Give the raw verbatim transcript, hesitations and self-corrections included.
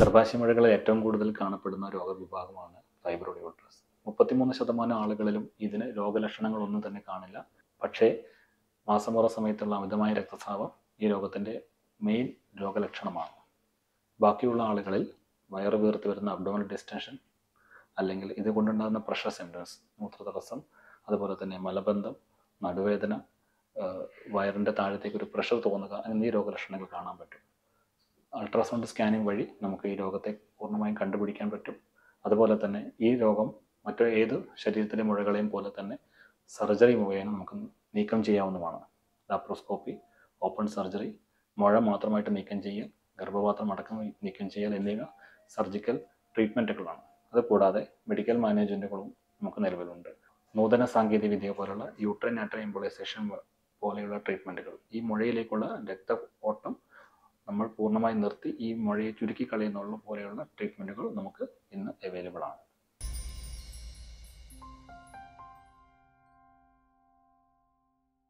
ഗർഭാശയ മുഴകളിൽ ഏറ്റവും കൂടുതൽ കാണപ്പെടുന്ന രോഗവിഭാഗമാണ് ഫൈബ്രോയിഡ് യൂട്രസ്. മുപ്പത്തിമൂന്ന് ശതമാനം ആളുകളിലും ഇതിന് രോഗലക്ഷണങ്ങളൊന്നും തന്നെ കാണില്ല. പക്ഷേ മാസമുറ സമയത്തുള്ള അമിതമായ രക്തസ്രാവം ഈ രോഗത്തിൻ്റെ മെയിൻ രോഗലക്ഷണമാണ്. ബാക്കിയുള്ള ആളുകളിൽ വയറ് വീർത്ത് വരുന്ന അബ്ഡോമിനൽ ഡിസ്റ്റൻഷൻ, അല്ലെങ്കിൽ ഇതുകൊണ്ടുണ്ടാകുന്ന പ്രഷർ സിംറ്റംസ്, മൂത്രതടസ്സം, അതുപോലെ തന്നെ മലബന്ധം, നടുവേദന, വയറിൻ്റെ താഴത്തേക്ക് ഒരു പ്രഷർ തോന്നുക എന്നീ രോഗലക്ഷണങ്ങൾ കാണാൻ പറ്റും. അൾട്രാസൗണ്ട് സ്കാനിങ് വഴി നമുക്ക് ഈ രോഗത്തെ പൂർണ്ണമായും കണ്ടുപിടിക്കാൻ പറ്റും. അതുപോലെ തന്നെ ഈ രോഗം മറ്റു ഏത് ശരീരത്തിലെ മുഴകളെയും പോലെ തന്നെ സർജറി മുഖേന നമുക്ക് നീക്കം ചെയ്യാവുന്നതാണ്. ലാപ്രോസ്കോപ്പി, ഓപ്പൺ സർജറി, മുഴ മാത്രമായിട്ട് നീക്കം ചെയ്യൽ, ഗർഭപാത്രം അടക്കം നീക്കം ചെയ്യൽ എന്നിവ സർജിക്കൽ ട്രീറ്റ്മെൻറ്റുകളാണ്. അതുകൂടാതെ മെഡിക്കൽ മാനേജ്മെൻറ്റുകളും നമുക്ക് നിലവിലുണ്ട്. നൂതന സാങ്കേതിക വിദ്യ പോലുള്ള യൂട്രൈൻ ആർട്ടറി എംബോളൈസേഷൻ പോലെയുള്ള ട്രീറ്റ്മെൻറ്റുകൾ ഈ മുഴയിലേക്കുള്ള രക്ത ഓട്ടം നമ്മൾ പൂർണ്ണമായി നിർത്തി ഈ മുഴയെ ചുരുക്കി കളയുന്നുള്ള പോലെയുള്ള ട്രീറ്റ്മെൻറ്റുകൾ നമുക്ക് ഇന്ന് അവൈലബിൾ ആണ്.